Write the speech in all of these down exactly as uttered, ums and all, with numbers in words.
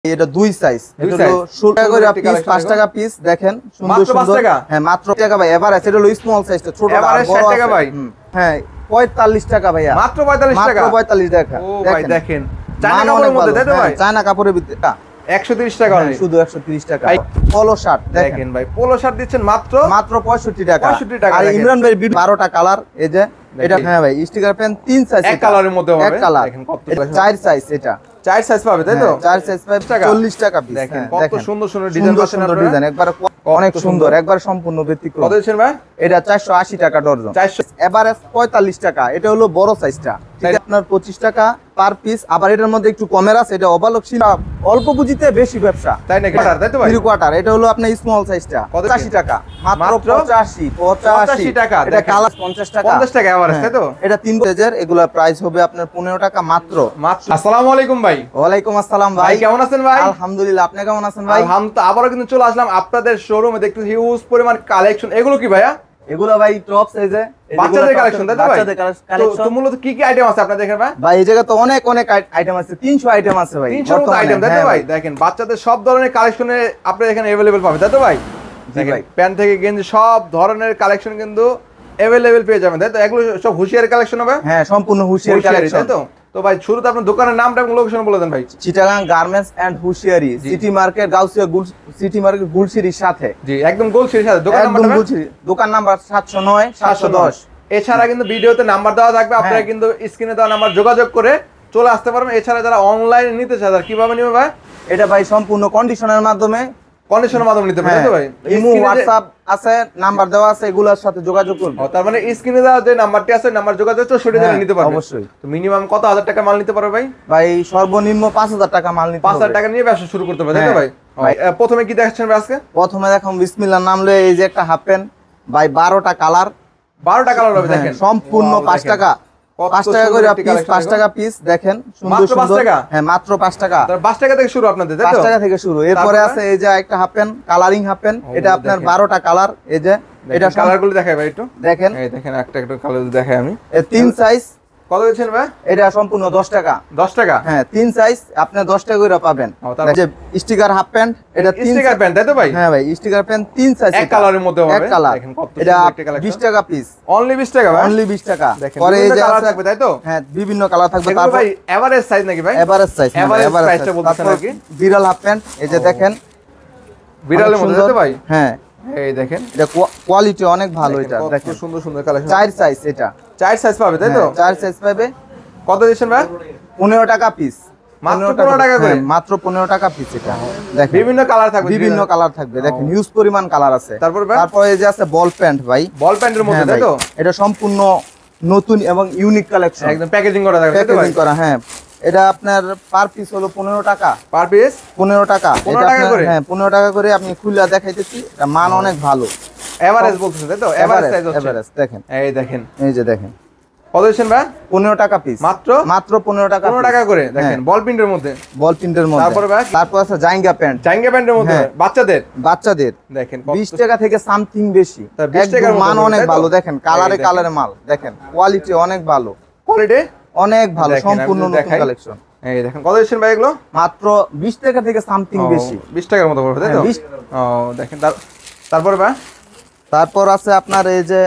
এটা দুই সাইজ, এটা হলো ষোলো টাকা করে পিস, পাঁচ টাকা পিস। দেখেন সুন্দর সুন্দর, হ্যাঁ মাত্র টাকা ভাই। এভারেজ এটা হলো স্মল সাইজটা, ছোট এভারেজ ষাট টাকা ভাই। হ্যাঁ পঁয়তাল্লিশ টাকা ভাইয়া, মাত্র পঁয়তাল্লিশ টাকা, মাত্র পঁয়তাল্লিশ টাকা। ও ভাই দেখেন চায়না কাপড়ের মধ্যে, তাই তো ভাই? চায়না কাপড়ের ভিতরে একশো তিরিশ টাকা অনলি, শুধু একশো তিরিশ টাকা। পোলো শার্ট দেখেন ভাই, পোলো শার্ট দিচ্ছেন মাত্র মাত্র পঁয়ষট্টি টাকা। পঁয়ষট্টি টাকা। আর ইমরান ভাই বারোটা কালার, এই যে এটা হ্যাঁ ভাই স্টিকার পেন তিন সাইজ, এক কালারের মধ্যে হবে, এক কালার। দেখেন কত চার সাইজ, এটা চার সাইজ পাবে, তাই তো? চার সাইজ পাবে চল্লিশ টাকা পিস। দেখেন কত সুন্দর সুন্দর ডিজাইন পাচ্ছেন সুন্দর আপনারা, ডিজাইন একবার অনেক সুন্দর, একবার সম্পূর্ণ ব্যতিক্রম। কত দিচ্ছেন ভাই? এটা চারশো আশি টাকা ডজন, চারশো। এভারেজ পঁয়তাল্লিশ টাকা। এটা হলো বড় সাইজটা, এটা আপনার পঁচিশ টাকা পার পিস। আবার এটার মধ্যে একটু কমের আছে, এটা ওভারলক ছিল, অল্প পুঁজিতে বেশি ব্যবসা, তাই নাকি? তাই তো ভাই, থ্রি কোয়ার্টার। এটা হলো আপনার স্মল সাইজটা পঁচাশি টাকা, মাত্র পঁচাশি পঁচাশি টাকা। এটা কালার পঞ্চাশ টাকা, পঞ্চাশ টাকা এভারেজ, তাই তো? এটা তিন সাইজের, এগুলা প্রাইস হবে আপনার পনেরো টাকা মাত্র মাত্র। আসসালামু আলাইকুম ভাই। ওয়ালাইকুম আসসালাম ভাই, ভাই কেমন আছেন ভাই? আলহামদুলিল্লাহ, আপনি কেমন আছেন ভাই? আলহামদুলিল্লাহ, আবারো কিন্তু চলে আসলাম আপনাদের শোরুমে, দেখতে হিউজ পরিমাণ কালেকশন। এগুলো কি ভাইয়া? এগুলা ভাই টপ সাইজে বাচ্চাদের কালেকশন, তাই তো ভাই? বাচ্চাদের কালেকশন। তো মূলত কি কি আইটেম আছে আপনাদের এখানে ভাই? ভাই এই জায়গা তো অনেক অনেক আইটেম আছে, তিনশো আইটেম আছে ভাই, তিনশো মতো আইটেম, তাই তো ভাই? দেখেন বাচ্চাদের সব ধরনের কালেকশনে আপনারা এখানে अवेलेबल পাবেন, তাই তো ভাই? দেখেন প্যান্ট থেকে গেঞ্জি সব ধরনের কালেকশন কিন্তু अवेलेबल পেয়ে যাবেন, তাই তো? এগুলো সব হুশিয়ার কালেকশন হবে? হ্যাঁ সম্পূর্ণ হুশিয়ার কালেকশন, তাই তো? তো ভাই শুরুতে আপনার দোকানের নামটা এবং লোকেশন বলে দেন ভাই। চিটাগাং গার্মেন্টস এন্ড হুশিয়ারি, city market, Gausia city market, গুলশিরির সাথে। জি একদম গোলশিরির সাথে। দোকান একদম নাম্বার? গুলশিরি, দোকান নাম্বার সাতশো নয় সাতশো দশ। এছাড়া কিন্তু ভিডিওতে নাম্বার দেওয়া থাকবে, আপনারা কিন্তু স্ক্রিনে দেওয়া নাম্বার যোগাযোগ করে চলে আসতে পারবেন। এছাড়া যারা অনলাইনে নিতে চায় তারা কিভাবে নেবে ভাই? এটা ভাই সম্পূর্ণ কন্ডিশনের মাধ্যমে, কন্ডিশনের মাধ্যমে নিতে পারবেন, তাই তো ভাই? ইমো হোয়াটসঅ্যাপ আছে, নাম্বার দেওয়া আছে, এগুলোর সাথে যোগাযোগ করুন। ও তার মানে স্ক্রিনে দেওয়া যে নাম্বারটি আছে, নাম্বার যোগাযোগ চৌষট্টি জেলা নিতে পারবেন অবশ্যই। তো মিনিমাম কত হাজার টাকা মাল নিতে পারবে ভাই? ভাই সর্বনিম্ন পাঁচ হাজার টাকা মাল নিতে পাঁচ হাজার হবে। টাকা নিয়ে ব্যবসা শুরু করতে হবে, তাই তো ভাই? ভাই প্রথমে কি দেখাচ্ছেন ভাই আজকে? প্রথমে দেখুন বিসমিল্লাহর নাম লয়ে এই যে একটা হাফ প্যান্ট ভাই, বারোটা কালার, বারোটা কালার হবে, দেখেন সম্পূর্ণ পাঁচ টাকা, পাঁচ টাকা করে পিস, পাঁচ টাকা পিস। দেখেন সুন্দর সুন্দর, হ্যাঁ মাত্র পাঁচ টাকা, পাঁচ টাকা থেকে শুরু আপনাদের, তাই তো? পাঁচ টাকা থেকে শুরু। এরপরে আছে এই যে একটা half pant, colouring half pant, এটা আপনার বারোটা কালার। এই যে এটা কালারগুলো দেখাই ভাই একটু, দেখেন এই দেখেন একটা একটা কালার দেখাই আমি। এই তিন সাইজ, কত দিচ্ছেন ভাই? এটা সম্পূর্ণ দশ টাকা, দশ টাকা। হ্যাঁ তিন সাইজ আপনি দশ টাকা করে পাবেন। যে স্টিকার হাফ প্যান্ট, এটা স্টিকার প্যান্ট, তাই তো ভাই? হ্যাঁ ভাই স্টিকার প্যান্ট তিন সাইজ, এক কালারের মধ্যে হবে, এক কালার। দেখেন কত এটা সুন্দর একটা কালেকশন, বিশ টাকা পিস, অনলি বিশ টাকা ভাই, অনলি বিশ টাকা। পরে এই যে কালার থাকবে, তাই তো? হ্যাঁ বিভিন্ন কালার থাকবে। তারপর ভাই এভারেজ সাইজ নাকি ভাই? এভারেজ সাইজ, এভারেজ সাইজটা বলতেছেন নাকি? বিড়াল হাফ প্যান্ট, এই যে দেখেন বিড়ালের মধ্যে, তাই তো ভাই? হ্যাঁ এই দেখেন এটা কোয়ালিটি অনেক ভালো, এটা দেখেন সুন্দর সুন্দর কালেকশন। চার সাইজ, এটা চার সাইজ পাবে, তাই তো? চার সাইজ পাবে। কত দিচ্ছেন ভাই? পনেরো টাকা পিস, মাত্র পনেরো টাকা করে, মাত্র পনেরো টাকা পিস। এটা দেখেন বিভিন্ন কালার থাকবে, বিভিন্ন কালার থাকবে, দেখেন হিউজ পরিমাণ কালার আছে। তারপর তারপর এই যে আছে বল প্যান্ট ভাই, বল প্যান্টের মধ্যে, তাই তো? এটা সম্পূর্ণ নতুন এবং ইউনিক কালেকশন, একদম প্যাকেজিং করা থাকবে, তাই তো ভাই? প্যাকেজিং করা, হ্যাঁ। এটা আপনার পার পিস হলো পনেরো টাকা, পার পিস পনেরো টাকা, পনেরো টাকা করে, হ্যাঁ পনেরো টাকা করে। আপনি খুলে দেখাইতেছি, এটা মান অনেক ভালো। এভারেজ বলতেছেন, তাই তো? এভারেজ সাইজ হচ্ছে, এভারেজ দেখেন, এই দেখেন, এই যে দেখেন কত দিচ্ছেন ভাই? পনেরো টাকা পিস, মাত্র মাত্র পনেরো টাকা, পনেরো টাকা করে। দেখেন বল প্রিন্টের মধ্যে, বল প্রিন্টের মধ্যে। তারপর ভাই তারপর আছে জাইঙ্গা প্যান্ট, জাইঙ্গা প্যান্টের মধ্যে বাচ্চাদের, বাচ্চাদের দেখেন বিশ টাকা থেকে সামথিং বেশি, একদম মান অনেক ভালো। দেখেন কালারে কালারে মাল, দেখেন কোয়ালিটি অনেক ভালো, কোয়ালিটি অনেক ভালো, সম্পূর্ণ নতুন কালেকশন। এই দেখেন কত দিচ্ছেন ভাই এগুলো? মাত্র বিশ টাকা থেকে সামথিং বেশি, বিশ টাকার মতো পড়বে, তাই তো? ও দেখেন তারপরে ভাই তারপর আছে আপনার এই যে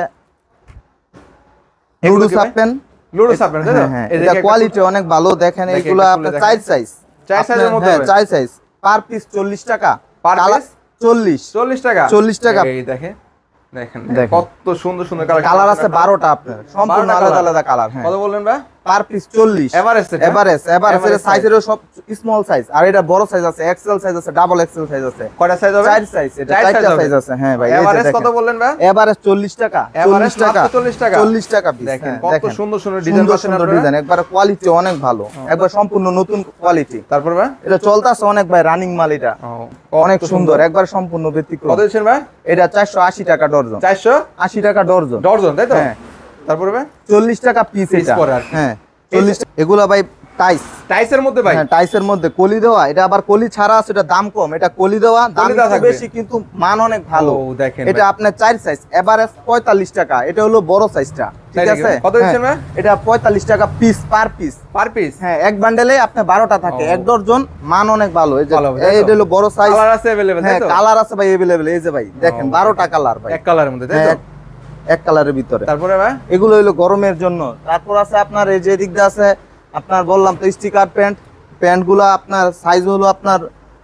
লুডু সাপেন, লুডু সাপেন, তাই তো? এটা কোয়ালিটি অনেক ভালো। দেখেন এগুলো আপনার চার সাইজ, চার সাইজের মধ্যে, হ্যাঁ চার সাইজ, পার পিস চল্লিশ টাকা, পার পিস চল্লিশ, চল্লিশ টাকা, চল্লিশ টাকা। এই দেখেন দেখেন কত সুন্দর সুন্দর কালার, কালার আছে বারোটা আপনার, সম্পূর্ণ আলাদা আলাদা কালার। হ্যাঁ কত বললেন ভাই? পার পিস চল্লিশ, এভারেজ এভারেজ এভারেজ সাইজেরও সব স্মল সাইজ, আর এটা বড় সাইজ আছে, এক্সেল সাইজ আছে, ডাবল এক্সেল সাইজ আছে। কয়টা সাইজ হবে? চার সাইজ, এটা চারটা সাইজ আছে। হ্যাঁ ভাই এভারেজ কত বললেন ভাই? এভারেজ চল্লিশ টাকা, চল্লিশ টাকা, চল্লিশ টাকা, চল্লিশ টাকা পিস। দেখেন কত সুন্দর সুন্দর ডিজাইন পাচ্ছেন আপনারা, ডিজাইন একবার কোয়ালিটি অনেক ভালো, একবার সম্পূর্ণ নতুন কোয়ালিটি। তারপর ভাই এটা চলতেছে অনেক ভাই, রানিং মাল, এটা অনেক সুন্দর, একবার সম্পূর্ণ ব্যতিক্রম। কত দিচ্ছেন ভাই? এটা চারশো আশি টাকা ডজন, চারশো আশি টাকা ডজন, ডজন, তাই তো? হ্যাঁ। তারপরে ভাই চল্লিশ টাকা পিস, এটা হ্যাঁ চল্লিশ। এগুলা ভাই টাইস টাইসের মধ্যে ভাই, হ্যাঁ টাইসের মধ্যে কলি দেওয়া, এটা আবার কলি ছাড়া আছে, এটা দাম কম, এটা কলি দেওয়া, দাম কলি দেওয়া একটু থাকবে। বেশি কিন্তু মান অনেক ভালো। ও দেখেন এটা আপনার চার সাইজ, এভারেজ পঁয়তাল্লিশ টাকা, এটা হলো বড় সাইজটা, ঠিক তাই নাকি? আছে? কত দিচ্ছেন হ্যাঁ, ভাই? এটা পঁয়তাল্লিশ টাকা piece, per piece. Per piece? হ্যাঁ, এক বান্ডেলে আপনার বারোটা থাকে, ও। এক ডজন, মান অনেক ভালো। এই যে ভালো, তাই তো? এটা হলো বড় সাইজ, কালার আছে अवेलेबल তাই হ্যাঁ তো? কালার আছে ভাই अवेलेबल। এই যে ভাই দেখেন ও, বারোটা কালার ভাই, এক কালারের মধ্যে তাই হ্যাঁ, তো? এক- এক কালারের ভিতরে। তারপরে ভাই এগুলো হলো গরমের জন্য। তারপর আছে আপনার এই যে দিক দিয়ে আছে আপনার বললাম তো স্টিকার প্যান্ট, প্যান্ট গুলো আপনার সাইজ হলো আপনার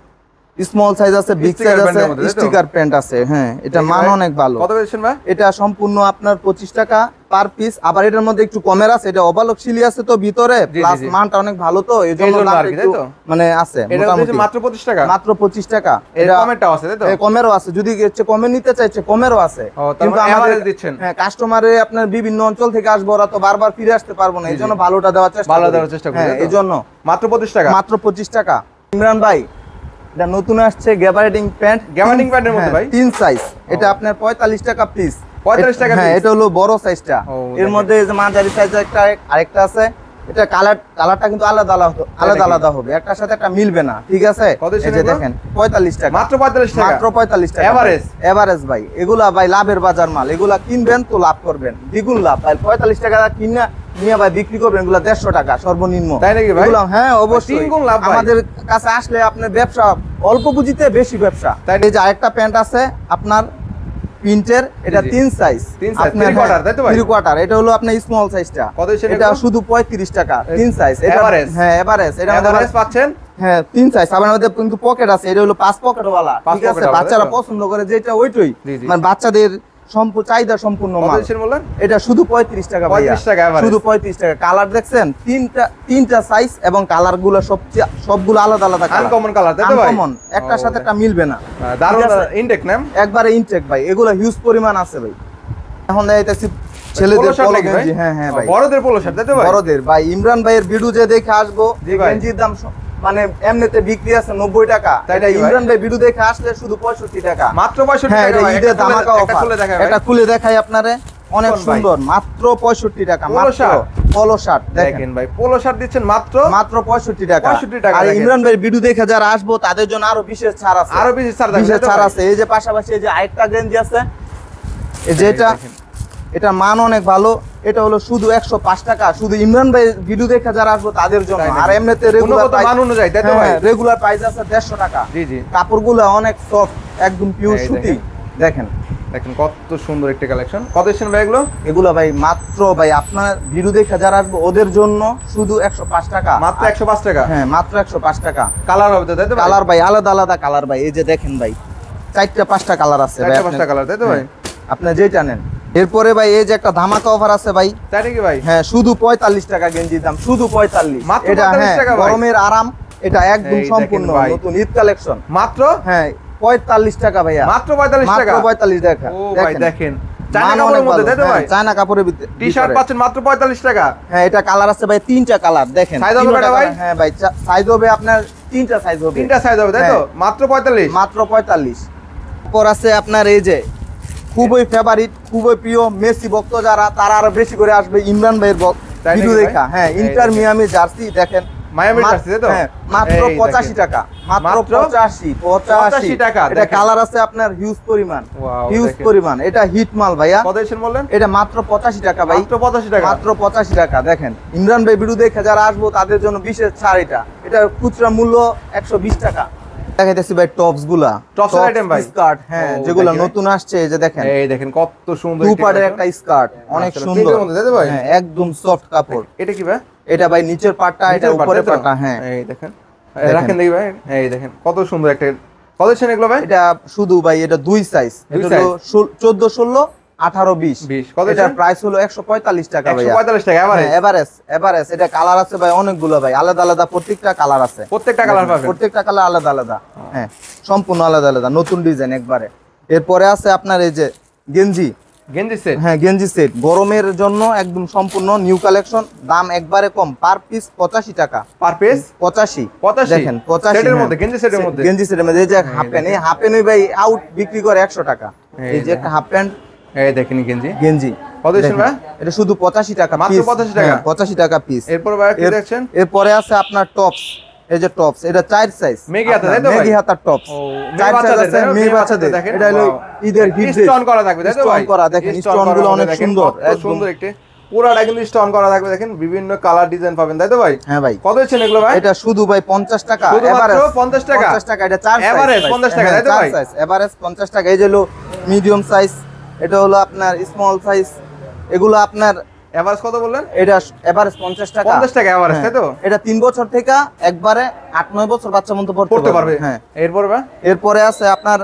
স্মল সাইজ আছে, বিগ Sticker সাইজ আছে, প্যান্টের মধ্যে, তাই তো? স্টিকার প্যান্ট আছে। হ্যাঁ, এটা দেখি মান ভাই, অনেক ভালো। কত দিচ্ছেন ভাই? এটা সম্পূর্ণ আপনার পঁচিশ টাকা পার পিস। আবার এটার মধ্যে একটু কমের আছে, এটা ওভারলক সিলি আছে তো ভিতরে, জি, জি, প্লাস জি। মানটা অনেক ভালো তো এই জন্য এই জন্য দামটা আর কি, একটু তাই তো? মানে আছে এটা মোটামুটি হচ্ছে মাত্র পঁচিশ টাকা? মাত্র পঁচিশ টাকা। এটা এটা কমেরটাও আছে তাই তো? এ, কমেরও আছে, যদি হচ্ছে কমে নিতে চাইছে কমেরও আছে। ও, তার মানে average দিচ্ছেন? হ্যাঁ, কাস্টমারে আপনার বিভিন্ন অঞ্চল থেকে আসবে, ওরা তো বারবার ফিরে আসতে পারবো না, জি, এই জন্য জি। ভালোটা দেওয়ার চেষ্টা ভালো করি। দেওয়ার চেষ্টা করি, হ্যাঁ, তাই তো? এই জন্য মাত্র পঁচিশ টাকা? মাত্র পঁচিশ টাকা। ইমরান ভাই, এটা নতুন আসছে গ্যাবারেটিং প্যান্ট, গ্যাবার্ডিং প্যান্টের মধ্যে ভাই? তিন সাইজ, এটা আপনার পঁয়তাল্লিশ টাকা পিস। পঁয়তাল্লিশ টাকা হ্যাঁ, piece? এটা হলো বড় সাইজটা। ও, এর দেখেন। মধ্যে এই যে মাঝারি সাইজ একটা আরেকটা আছে, এটা কালার কালারটা কিন্তু আলাদা আলাদা আলাদা নাকি? আলাদা হবে, একটার সাথে একটা মিলবে না, ঠিক আছে? কত এই ছিল যে এগুলো? দেখেন পঁয়তাল্লিশ টাকা, মাত্র পঁয়তাল্লিশ টাকা? মাত্র পঁয়তাল্লিশ টাকা। Average? এভারেজ ভাই, এগুলা ভাই লাভের বাজার মাল, এগুলা কিনবেন তো লাভ করবেন, দ্বিগুণ লাভ ভাই। পঁয়তাল্লিশ টাকা কিনা নিয়ে ভাই বিক্রি করবেন, এগুলা দেড়শো টাকা সর্বনিম্ন। তাই নাকি ভাই? এগুলা হ্যাঁ অবশ্যই তিন গুণ লাভ ভাই। আমাদের কাছে আসলে আপনার ব্যবসা অল্প পুঁজিতে বেশি ব্যবসা। তাই? এই যে আরেকটা প্যান্ট আছে আপনার প্রিন্টের, এটা জি, জি। তিন সাইজ, তিন size, three quarter, তাই তো ভাই? থ্রি কোয়ার্টার, এটা হলো আপনার স্মল সাইজটা। কত দিচ্ছেন এটা এগুলো? শুধু পঁয়ত্রিশ টাকা, তিন সাইজ। এটা Average? হ্যাঁ এভারেজ, এটা আমাদের এভারেজ পাচ্ছেন? হ্যাঁ তিন সাইজ। আবার আমাদের কিন্তু পকেট আছে, এটা হলো পাঁচ পকেট ওয়ালা, পাঁচ ঠিক আছে? pocket ওয়ালা, বাচ্চারা তাই তো? পছন্দ করে যেটা ওইটাই, জি, জি। মানে বাচ্চাদের সম্পূর্ণ চাহিদা সম্পূর্ণ কত মাল। দিচ্ছেন বললেন? এটা শুধু পঁয়ত্রিশ টাকা ভাইয়া, পঁয়ত্রিশ টাকা average? শুধু পঁয়ত্রিশ টাকা। কালার দেখছেন তিনটা, তিনটা সাইজ, এবং কালার গুলো সবচেয়ে সবগুলো আলাদা আলাদা কালার, আনকমন কালার তাই তো ভাই? আনকমন, একটার ও, সাথে একটা মিলবে না। আহ, দারুণ ঠিক আছে? ইনটেক নাম। একবারে ইনটেক ভাই, এগুলো হিউজ পরিমাণ আছে ভাই। এখন দেখাইতেছি ছেলেদের পোলো শার্ট পলো নাকি ভাই? গেঞ্জি, হ্যাঁ হ্যাঁ ভাই, বড়দের পোলো শার্ট তাই তো ভাই? বড়দের ভাই। ইমরান ভাইয়ের ভিডিও যে দেখে আসবো, জি যে ভাই। গেঞ্জির দাম স- মানে এমনিতে বিক্রি আছে নব্বই টাকা, তাই এটা নাকি ভাই? ইমরান ভাই ভিডিও দেখে আসলে শুধু পঁয়ষট্টি টাকা। মাত্র পঁয়ষট্টি হ্যাঁ, টাকা এটা ভাই। ঈদের একটা খুলে- ধামাকা একটা অফার। খুলে দেখায় ভাই। এটা খুলে দেখাই আপনারে, অনেক কোন ভাই? সুন্দর, মাত্র পঁয়ষট্টি টাকা। পোলো মাত্র শার্ট? পলো শার্ট দেখেন, দেখেন ভাই, পোলো শার্ট দিচ্ছেন মাত্র মাত্র পঁয়ষট্টি টাকা। পঁয়ষট্টি টাকা, আর দেখেন। ইমরান ভাইয়ের ভিডিও দেখে যারা আসবো তাদের জন্য আরো বিশেষ ছাড় আছে, আরো বেশি ছাড় থাকবে, বিশেষ তাই তো ছাড় ভাই? আছে। এই যে পাশাপাশি এই যে আরেকটা গেঞ্জি আছে, এই যে এই এটা, দেখেন। এটা মান অনেক ভালো, এটা হলো শুধু একশো পাঁচ টাকা, শুধু ইমরান ভাই ভিডিও দেখে যারা আসবো তাদের জন্য। তাই নাকি? আর এমনিতে রেগুলার গুণগত মান অনুযায়ী, তাই তো ভাই? রেগুলার প্রাইস আছে দেড়শো টাকা। জি, জি। কাপড়গুলো অনেক সফট, একদম পিওর এই সুতি। দেখেন দেখেন কত সুন্দর একটা কালেকশন। কত দিচ্ছেন ভাই এগুলো? এগুলো ভাই মাত্র ভাই আপনার ভিডিও দেখে যারা আসবো ওদের জন্য শুধু একশো পাঁচ টাকা। মাত্র একশো পাঁচ টাকা? হ্যাঁ, মাত্র একশো পাঁচ টাকা। কালার হবে তো তাই তো ভাই? কালার ভাই আলাদা আলাদা কালার ভাই, এই যে দেখেন ভাই চারটা পাঁচটা কালার আছে ভাই, চারটা পাঁচটা আপনি- কালার তাই তো ভাই? হ্যাঁ, আপনি যেটা নেন। এরপরে ভাই এই যে একটা ধামাকা অফার আছে ভাই, তাই নাকি ভাই? হ্যাঁ শুধু পঁয়তাল্লিশ টাকা গেঞ্জির দাম, শুধু পঁয়তাল্লিশ। মাত্র এটা পঁয়তাল্লিশ হ্যাঁ টাকা ভাই? গরমের আরাম, এটা একদম এই দেখেন সম্পূর্ণ ভাই। নতুন ঈদ কালেকশন। মাত্র হ্যাঁ পঁয়তাল্লিশ টাকা ভাইয়া, মাত্র পঁয়তাল্লিশ টাকা? মাত্র পঁয়তাল্লিশ টাকা। ও ভাই দেখেন, চায়না মান কাপড়ের অনেক মধ্যে ভালো, তাই তো ভাই? হ্যাঁ, চায়না কাপড়ের ভিতরে। টি শার্ট পাচ্ছেন মাত্র পঁয়তাল্লিশ টাকা? হ্যাঁ, এটা কালার আছে ভাই তিনটা কালার, দেখেন Size হবে তিনটা কয়টা ভাই? colour, হ্যাঁ ভাই সাইজ হবে আপনার তিনটা সাইজ হবে, তিনটা সাইজ হবে তাই তো? হ্যাঁ। মাত্র পঁয়তাল্লিশ? মাত্র পঁয়তাল্লিশ। তারপর আছে আপনার এই যে খুবই ফেভারিট, খুবই প্রিয় মেসি ভক্ত যারা, তারা আরো বেশি করে আসবে ইমরান ভাইয়ের তাই ভিডিও নাকি ভাই? দেখা। হ্যাঁ, এই ইন্টার দেখেন। মিয়ামি জার্সি দেখেন, মায়ামি মাত- জার্সি তাই তো? হ্যাঁ, মাত্র এই দেখেন। পঁচাশি টাকা, মাত্র মাত্র পঁচাশি পঁচাশি পঁচাশি টাকা, এটা দেখেন। কালার আছে আপনার হিউজ পরিমাণ, Wow, হিউজ দেখেন। পরিমাণ। এটা হিট মাল ভাইয়া, কত দিচ্ছেন বললেন? এটা মাত্র পঁচাশি টাকা ভাই, মাত্র পঁচাশি টাকা? মাত্র পঁচাশি টাকা। দেখেন ইমরান ভাই ভিডিও দেখে যারা আসবো তাদের জন্য বিশেষ ছাড়। এটা এটা খুচরা মূল্য একশো বিশ টাকা। দেখাইতেছি ভাই টপস গুলা, Tops এর item ভাই? স্কার্ট, হ্যাঁ ও, যেগুলো দেখি ভাই। নতুন আসছে, এই যে দেখেন এই দেখেন কত সুন্দর টু একটা পার্টের collection। একটা স্কার্ট, অনেক আচ্ছা, সুন্দর, প্রিন্টের মধ্যে তাই তো ভাই? হ্যাঁ একদম সফট কাপড়। এটা কি ভাই? এটা ভাই নিচের পাটটা, এটা নিচের part, উপরের তাই তো? পাটটা, হ্যাঁ এই দেখেন, এই দেখেন। রাখেন দেখি ভাই, এই দেখেন কত সুন্দর একটা। কত দিচ্ছেন এগুলো ভাই? এটা শুধু ভাই এটা দুই সাইজ, দুই এটা হলো চোদ্দ ষোলো আঠারো বিশ। বিশ। কত এটার দিচ্ছেন? প্রাইস হলো একশো পঁয়তাল্লিশ টাকা একশো ভাইয়া। পঁয়তাল্লিশ টাকা এবারে? হ্যাঁ, এভারেজ এভারেজ। এটা কালার আছে ভাই অনেকগুলো ভাই, আলাদা আলাদা প্রত্যেকটা কালার আছে, প্রত্যেকটা কালার পাবেন? প্রত্যেকটা কালার আলাদা আলাদা, হ্যাঁ সম্পূর্ণ আলাদা আলাদা, নতুন ডিজাইন একবারে। এরপরে আছে আপনার এই যে গেঞ্জি, গেঞ্জি সেট? হ্যাঁ গেঞ্জি সেট গরমের জন্য একদম সম্পূর্ণ নিউ কালেকশন, দাম একবারে কম, পার পিস পঁচাশি টাকা। পার পিস পঁচাশি পঁচাশি? দেখেন পঁচাশি, সেটের হ্যাঁ। মধ্যে, গেঞ্জি সেটের মধ্যে? গেঞ্জি সেটের মধ্যে এই যে হাফ প্যান্ট, এই হাফ প্যান্ট ভাই আউট বিক্রি করে একশো টাকা। এই এই যে একটা হাফ প্যান্ট এই দেখেন গেঞ্জি। গেঞ্জি কত দিচ্ছেন ভাই? এটা শুধু পঁচাশি টাকা মাত্র piece। পঁচাশি টাকা? হ্যাঁ, পঁচাশি টাকা পিস। এরপর ভাই কি দেখছেন? এরপরে আছে আপনার টপস, এই যে টপস, এটা চার সাইজ মেগি হাতা, তাই তো ভাই? মেগি হাতার টপস, ও, চার মেয়ে সাইজ বাচ্চাদের, আছে, তাই না? মেয়ে মেয়ে বাচ্চাদের। বাচ্চাদের দেখেন, এটা হলো wow। ঈদের হিট স্টোন করা থাকবে, তাই তো ভাই? স্টোন করা, দেখেন স্টোন স্টোন গুলো করা অনেক দেখেন, সুন্দর, কত একদম সুন্দর একটি পুরাটা কিন্তু স্টোন করা থাকবে দেখেন, বিভিন্ন কালার ডিজাইন পাবেন, তাই তো ভাই? হ্যাঁ ভাই। কত দিচ্ছেন এগুলো ভাই? এটা শুধু ভাই পঞ্চাশ টাকা, শুধুমাত্র এভারেজ পঞ্চাশ টাকা? পঞ্চাশ টাকা, এটা চার সাইজ, Average পঞ্চাশ টাকা, তাই তো ভাই? সাইজ এভারেজ পঞ্চাশ টাকা। এই যে হলো মিডিয়াম সাইজ, এটা হলো আপনার স্মল সাইজ, এগুলো আপনার এভারেজ কত বললেন? এটা এভারেজ পঞ্চাশ টাকা, পঞ্চাশ টাকা এভারেজ, তাই তো? এটা তিন বছর থেকে একবারে আট নয় বছর বাচ্চা মতো পড়তে পারবে। হ্যাঁ। এরপর ভাই এরপরে আছে আপনার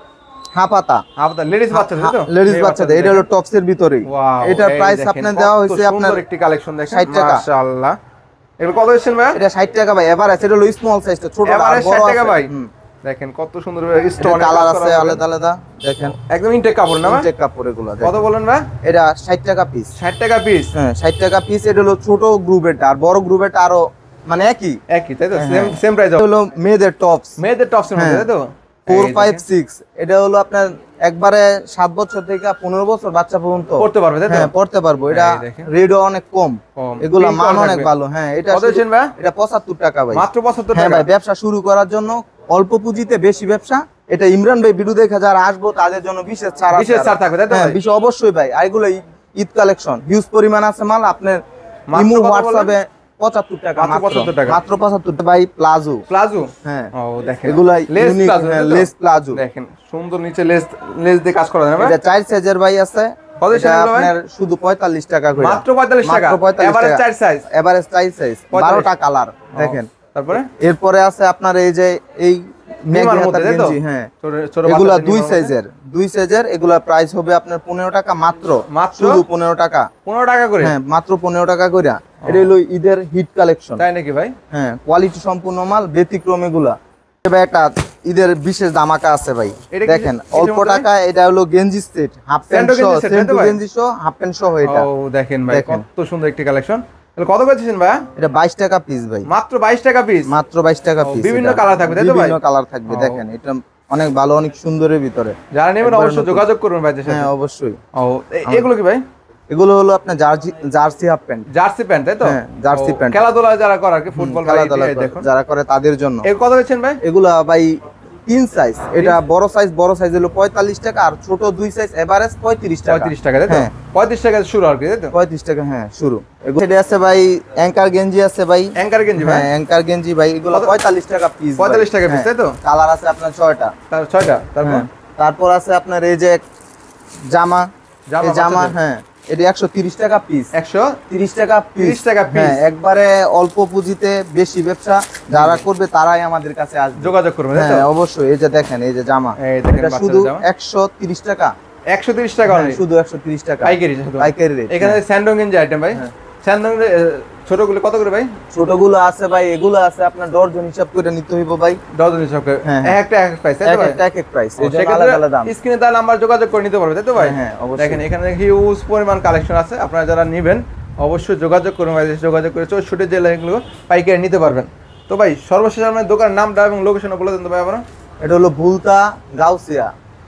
হাফাতা, আপনার লেডিস বাচ্চাদের, তাই তো? লেডিস মেয়ে বাচ্চাদের, এটা হলো টপস এর ভিতরেই। Wow, এটার এই প্রাইস দেখেন, আপনার কত দেওয়া হয়েছে আপনার সুন্দর একটি কালেকশন দেখেন, ষাট টাকা। মাশাআল্লাহ। এগুলো কত দিচ্ছেন ভাই? এটা ষাট টাকা ভাই এভারেজ, এটা হলো স্মল সাইজটা, ছোট এভারেজ ষাট টাকা ভাই? দেখেন কত সুন্দর স্টোন কালার আছে আলাদা আলাদা, দেখেন একদম ইনটেক কাপড় না ভাই? চেক কাপড় এগুলো কত বলেন ভাই? এটা ষাট টাকা পিস। ষাট টাকা পিস? হ্যাঁ, ষাট টাকা পিস। এটা হলো ছোট গ্রুপেরটা, আর বড় গ্রুপেরটা আরো মানে একই একই, তাই তো? হ্যাঁ, সেম হ্যাঁ। সেম প্রাইস এটা হলো মেয়েদের টপস, মেয়েদের টপসের মধ্যে, হ্যাঁ। তাই তো? ফোর এই ফাইভ দেখেন, সিক্স, এটা হলো আপনার একবারে সাত বছর থেকে পনেরো বছর বাচ্চা পর্যন্ত পড়তে পারবে, তাই তো? হ্যাঁ, পড়তে পারবো। এটা এই দেখেন। রেটও অনেক কম, কম। এগুলা Pink মান color অনেক থাকবে। ভালো। হ্যাঁ, এটা কত দিচ্ছেন ভাই? এটা পঁচাত্তর টাকা ভাই। মাত্র পঁচাত্তর হ্যাঁ টাকা? ভাই, ব্যবসা শুরু করার জন্য অল্প পুঁজিতে বেশি ব্যবসা, এটা ইমরান ভাই ভিডিও দেখে যারা আসবো তাদের জন্য বিশেষ ছাড় আছে। বিশেষ ছাড় থাকবে, তাই তো হ্যাঁ, ভাই? বিশেষ অবশ্যই ভাই। আর এগুলো ঈদ কালেকশন, হিউজ পরিমাণ আছে মাল। আপনার মাত্র ইমো কত বললেন? হোয়াটসঅ্যাপে পঁচাত্তর টাকা, মাত্র পঁচাত্তর টাকা? মাত্র পঁচাত্তর টাকা ভাই। Palazzo, palazzo? হ্যাঁ, ও দেখেন, এগুলা লেস unique, প্লাজো, হ্যাঁ, তাই তো? Lace palazzo. দেখেন সুন্দর নিচে লেস লেস দিয়ে কাজ করা যায় না ভাই? এটা চার সাইজের ভাই আছে, কত এটা সাইজের ভাই? আপনার শুধু পঁয়তাল্লিশ টাকা করে। মাত্র পঁয়তাল্লিশ টাকা? মাত্র পঁয়তাল্লিশ এভারেজ টাকা। চার সাইজ? এভারেজ চার সাইজ, পঁয়তাল্লিশ। বারোটা কালার দেখেন। তারপরে এরপরে আছে আপনার এই যে এই মেগি নিমার হাতার মধ্যে, তাই তো? গেঞ্জি, হ্যাঁ, ছোট- ছোট এগুলা বাচ্চাদের দুই নিমার মধ্যে? সাইজের, দুই সাইজের। এগুলা প্রাইস হবে আপনার পনেরো টাকা মাত্র, মাত্র? শুধু পনেরো টাকা। পনেরো টাকা করে? হ্যাঁ, মাত্র পনেরো টাকা করে। এটা হলো ঈদের হিট কালেকশন, তাই নাকি ভাই? হ্যাঁ, কোয়ালিটি সম্পূর্ণ মাল, ব্যতিক্রম এগুলা। এবার একটা ঈদের বিশেষ ধামাকা আছে ভাই, এটা কি- দেখেন কিসের অল্প মধ্যে? টাকা। এটা হলো গেঞ্জি সেট, হাফ প্যান্ট স্যান্ডো সহ, গেঞ্জি set, তাই তো সেন্টু ভাই? গেঞ্জি সহ, হাফ প্যান্ট সহ। এটা ও দেখেন ভাই, দেখেন। কত সুন্দর একটি কালেকশন। কত করেছেন ভাই? এটা বাইশ টাকা পিস ভাই, মাত্র বাইশ টাকা পিস? মাত্র বাইশ টাকা ও, পিস। বিভিন্ন colour থাকবে, তাই তো ভাই? বিভিন্ন কালার থাকবে, ও। দেখেন এটা অনেক ভালো, অনেক সুন্দরের ভিতরে। যারা নেবেন একবারে অবশ্যই নতুন। যোগাযোগ করবেন ভাইদের সাথে। হ্যাঁ, অবশ্যই। ও এ- এগুলো কি ভাই? এগুলো হলো আপনার jersey jersey half pant, jersey pant, তাই তো? হ্যাঁ, জার্সি ও, প্যান্ট। খেলাধুলা যারা করে আর কি, ফুটবল বা খেলাধুলা এই করে- দেখুন। যারা করে তাদের জন্য। এর কত দিচ্ছেন ভাই? এগুলা ভাই তিন সাইজ, এটা বড় সাইজ, বড় সাইজ হলো পঁয়তাল্লিশ টাকা, আর ছোট দুই সাইজ এভারেজ পঁয়ত্রিশ টাকা। পঁয়ত্রিশ টাকা, তাই তো? হ্যাঁ। পঁয়ত্রিশ টাকা শুরু আর কি, তাই তো? পঁয়ত্রিশ টাকা, হ্যাঁ, শুরু। এগুলো এটা আছে ভাই, অ্যাঙ্কার গেঞ্জি আছে ভাই, অ্যাঙ্কার গেঞ্জি ভাই? হ্যাঁ, অ্যাঙ্কার গেঞ্জি ভাই, এগুলো কত? পঁয়তাল্লিশ টাকা পিস। পঁয়তাল্লিশ টাকা piece, তাই তো? কালার আছে আপনার ছয়টা। তার ছয়টা? তারপর হ্যাঁ। তারপর আছে আপনার এই যে জামা, জামা এই জামা, বাচ্চাদের? হ্যাঁ, এটা একশো তিরিশ টাকা পিস। একশো তিরিশ টাকা পিস। তিরিশ টাকা piece? হ্যাঁ, একবারে অল্প পুঁজিতে বেশি ব্যবসা যারা করবে তারাই আমাদের কাছে আসবে। যোগাযোগ করবেন, তাই তো? হ্যাঁ, অবশ্যই। এই যে দেখেন, এই যে জামা, এই দেখেন এটা বাচ্চাদের শুধু জামা। একশো তিরিশ টাকা, একশো তিরিশ টাকা হ্যাঁ, only? শুধু একশো তিরিশ টাকা পাইকারি শুধু? পাইকারি রেট। এখানে স্যান্ডং গেঞ্জি আইটেম ভাই? হ্যাঁ। স্যান্ডং ছোটগুলো কত করে ভাই? ছোটগুলো আছে ভাই, এগুলো আছে আপনার ডর্জন হিসাব করে নিতে হইব ভাই, ডজন হিসাব করে? হ্যাঁ, এক একটা এক প্রাইস, তাই তো এক ভাই? একটা এক এক প্রাইস, ও, এই জন্য সেক্ষেত্রে আলাদা আলাদা দাম। স্ক্রিনে তাহলে নাম্বার যোগাযোগ করে নিতে পারবে, তাই তো ভাই? হ্যাঁ, হ্যাঁ, অবশ্যই। দেখেন এখানে হিউজ পরিমাণ কালেকশন আছে, আপনারা যারা নেবেন অবশ্যই যোগাযোগ করুন ভাই, যোগাযোগ করে চৌষট্টি জেলা এগুলো পাইকারি নিতে পারবেন। তো ভাই সর্বশেষ আপনার দোকানের নামটা এবং লোকেশন বলে দেন তো ভাই আপনারা। এটা হলো ভুলতা গাউসিয়া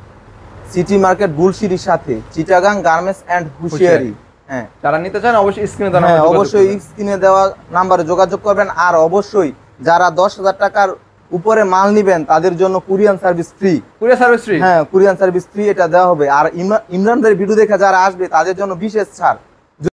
সিটি মার্কেট, গুলশিরির সাথে, চিটাগাং গার্মেন্টস এন্ড হুশিয়ারি। হ্যাঁ, যারা নিতে চান অবশ্যই স্ক্রিনে দেওয়া হ্যাঁ, নাম্বারে যোগাযোগ অবশ্যই করবেন। স্ক্রিনে দেওয়া নাম্বারে যোগাযোগ করবেন। আর অবশ্যই যারা দশ হাজার টাকার উপরে মাল নিবেন তাদের জন্য courier service free. Courier service free? হ্যাঁ, কুরিয়ান সার্ভিস ফ্রি, এটা দেওয়া হবে। আর ইমরা- ইমরান ভাইয়ের ভিডিও দেখে যারা আসবে তাদের জন্য বিশেষ ছাড়।